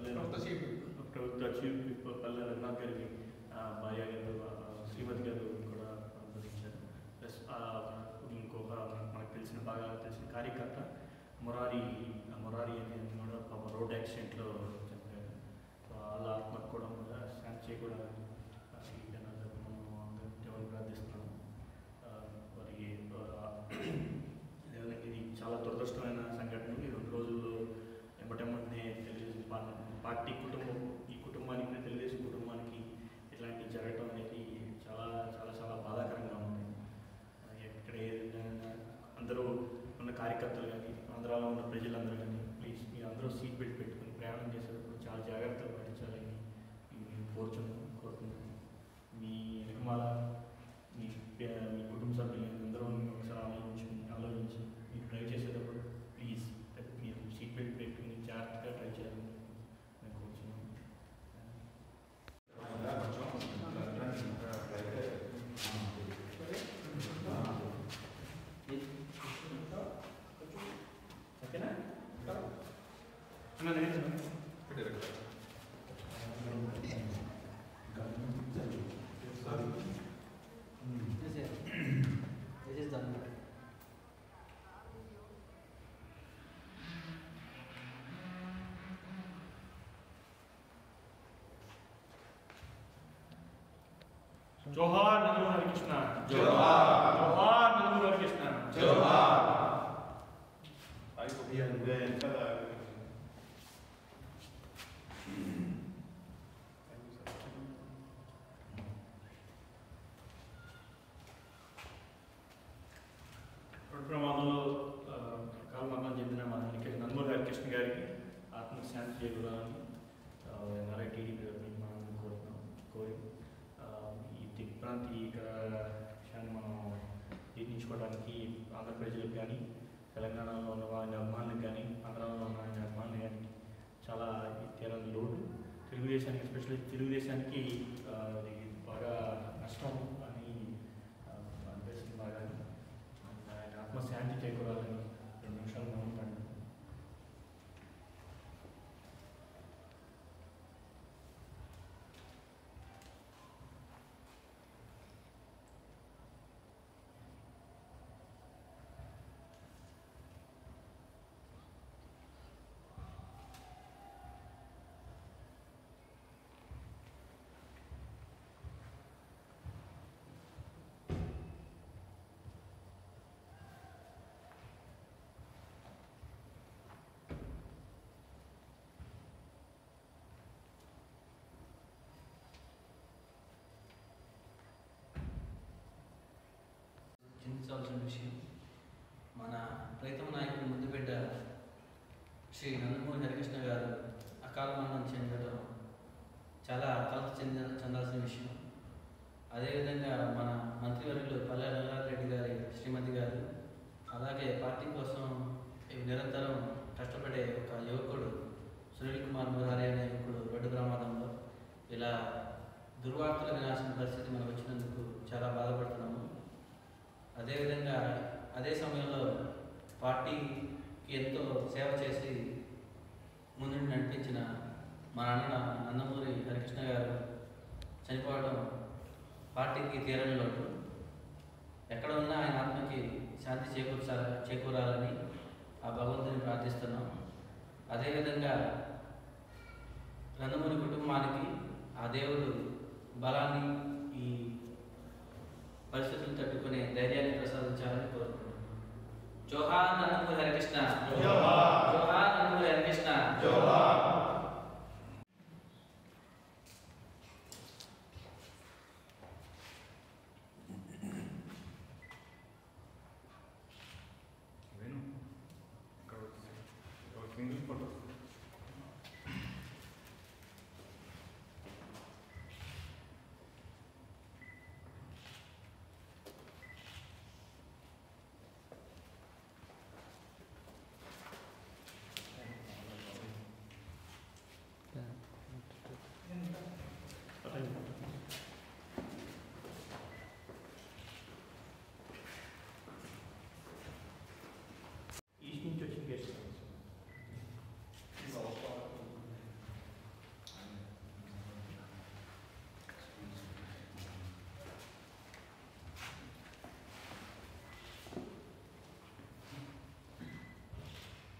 ప్రభుత్వ chief whip Palle Raghunath గారికి భార్య గారు శ్రీమతి గారు కూడా అందించారు. ప్లస్ మనకు బాగా తెలిసిన కార్యకర్త మురారి అనేది కూడా రోడ్ యాక్సిడెంట్లో చనిపోయారు. వాళ్ళ ఆత్మకు కూడా శాంతి చేకూడాలని దేవుని ప్రార్థిస్తున్నాను. మరి ఇది చాలా దురదృష్టమైన సంఘటన. ఈ 2 రోజుల్లో ఎంబటెంబటనే తెలుగుదేశం పార్టీ ఈ కుటుంబానికి, తెలుగుదేశం కుటుంబానికి ఇట్లాంటివి జరగడం అనేది చాలా చాలా చాలా బాధాకరంగా ఉంది. ఎక్కడ అందరూ ఉన్న కార్యకర్తలు కానీ, ఆంధ్రాలో ఉన్న ప్రజలందరూ కానీ ప్లీజ్ మీరు అందరూ సీట్ బెల్ట్ పెట్టుకుని ప్రయాణం చేసేటప్పుడు చాలా జాగ్రత్తలు పాటించాలని కోరుకుంటున్నాను. మీ వెనకమాల మీ కుటుంబ సభ్యులు అందరూ ఒకసారి ఆలోచించి మీరు డ్రైవ్ చేసేటప్పుడు ప్లీజ్ మీరు సీట్ బెల్ట్ పెట్టుకుని జాగ్రత్తగా డ్రైవ్ చేయాలని నేను కోరుతున్నాను. ఓకేనా? జోహార్ నందమూరి హరికృష్ణ, జోహార్ జోహార్ నందమూరి హరికృష్ణ, జోహార్. రోడ్డు ప్రమాదంలో కాలమరణం చెందిన మన నందమూరి హరికృష్ణ గారికి ఆత్మకు శాంతి చేకూరాలని ఎన్ఆర్ఐ టీడీపీ కోరి ఈ దిగ్భ్రాంతి విషయాన్ని మనం జీర్ణించుకోవడానికి ఆంధ్ర ప్రజలకు కానీ, తెలంగాణలో ఉన్న వారి అభిమానులకు కానీ, ఆంధ్రాలో ఉన్న ఆయన అభిమానులు కానీ చాలా తీరని లోటు. తెలుగుదేశానికి, ఎస్పెషల్లీ తెలుగుదేశానికి అది బాగా నష్టం అని అనిపిస్తుంది. బాగా ఆయన ఆత్మశాంతి చేకూరాలని 2 నిమిషాలు మౌనండి. చింతించాల్సిన విషయం, మన ప్రీతమ నాయకుడు ముద్దుబిడ్డ శ్రీ నందమూరి హరికృష్ణ గారు అకాల మరణం చెందడం చాలా కలత చెందాల్సిన విషయం. అదేవిధంగా మన మంత్రివర్యులు పల్లె రఘునాథ్ రెడ్డి గారి శ్రీమతి గారు, అలాగే పార్టీ కోసం నిరంతరం కష్టపడే ఒక యువకుడు సునీల్ కుమార్ మురారి అనే యువకుడు రోడ్డు ప్రమాదంలో ఇలా దుర్వార్తలు వినాల్సిన పరిస్థితి మనకు వచ్చినందుకు చాలా బాధపడుతున్నాము. అదేవిధంగా అదే సమయంలో పార్టీకి ఎంతో సేవ చేసి ముందుండి నడిపించిన మా అన్న నందమూరి హరికృష్ణ గారు చనిపోవడం పార్టీకి తీరని లోటు. ఎక్కడ ఉన్నా ఆయన ఆత్మకి శాంతి చేకూరాలని ఆ భగవంతుని ప్రార్థిస్తున్నాం. అదేవిధంగా నందమూరి కుటుంబానికి ఆ దేవుడు బలాన్ని, ఈ పరిస్థితులు తట్టుకునే ధైర్యాన్ని ప్రసాదించాలని కోరుకుంటున్నాను. జోహార్ నందమూరి హరికృష్ణ, జోహార్ నందమూరి హరికృష్ణ.